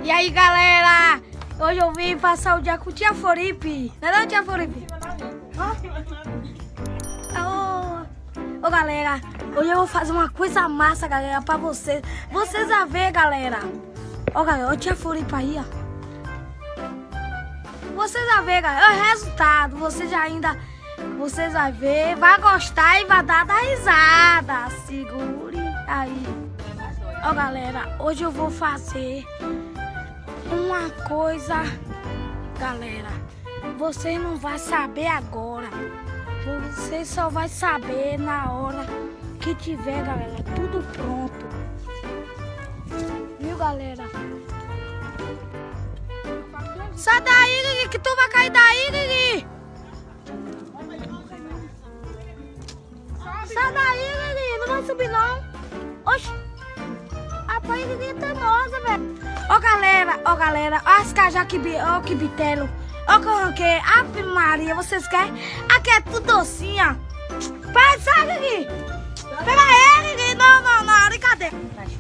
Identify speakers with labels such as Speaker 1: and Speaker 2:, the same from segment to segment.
Speaker 1: E aí, galera? Hoje eu vim passar o dia com o Tia Foripe. Não é não, Tia Foripe? Ô, galera, hoje eu vou fazer uma coisa massa, galera, pra vocês. Vocês vão ver, galera. Ó, galera, o Tia Foripe aí, ó. Vocês vão ver, galera, o resultado. Vocês vão ver, vai gostar e vai dar risada. Segure aí. Ó, galera, hoje eu vou fazer uma coisa, galera. Você não vai saber agora. Você só vai saber na hora que tiver, galera, tudo pronto. Viu, galera? Sai daí, Gui, que tu vai cair daí, Gui. Sai daí, Gui, não vai subir não. Oxi. Rapaz, Gui é teimosa, velho. Ó, galera, ó as cajá que bitelo. Ó, que eu arranquei. Ave Maria, vocês querem? Aqui é tudo docinha. Pai, sai, Gui. Pega ele, Gui. Não, brincadeira.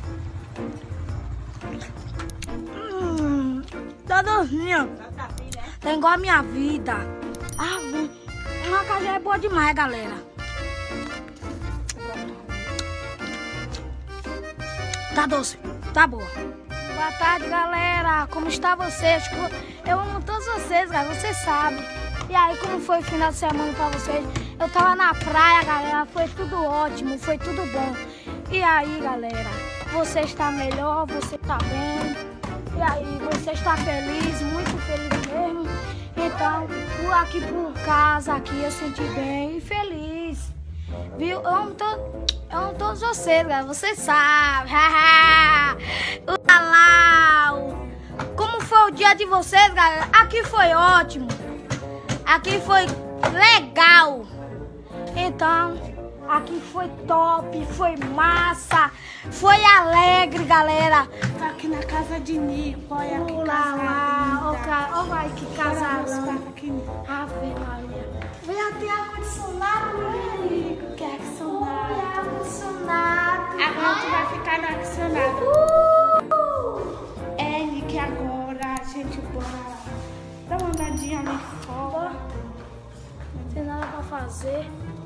Speaker 1: Tá docinha. Tá igual a minha vida. Uma cajá é boa demais, galera. Tá doce, tá boa. Boa tarde, galera. Como está vocês? Eu amo todos vocês, galera. Vocês sabem. E aí, como foi o final de semana pra vocês? Eu tava na praia, galera. Foi tudo ótimo, foi tudo bom. E aí, galera, você está melhor, você tá bem. E aí, você está feliz, muito feliz mesmo. Então, aqui por casa, aqui eu senti bem e feliz. Viu? Eu amo todos vocês, galera. Vocês sabem. Como foi o dia de vocês, galera? Aqui foi ótimo. Aqui foi legal. Então, aqui foi top, foi massa, foi alegre, galera.
Speaker 2: Tô aqui na casa de Nico, olha que
Speaker 1: casa. Olha que casa.
Speaker 2: Ave Maria.
Speaker 1: Vem até ar-condicionado, né, Nico?
Speaker 2: Que ar-condicionado.
Speaker 1: Ar-condicionado.
Speaker 2: Agora tu vai ficar no ar-condicionado. É, Nick, agora a gente bora dar uma andadinha ali fora.
Speaker 1: Não tem nada pra fazer.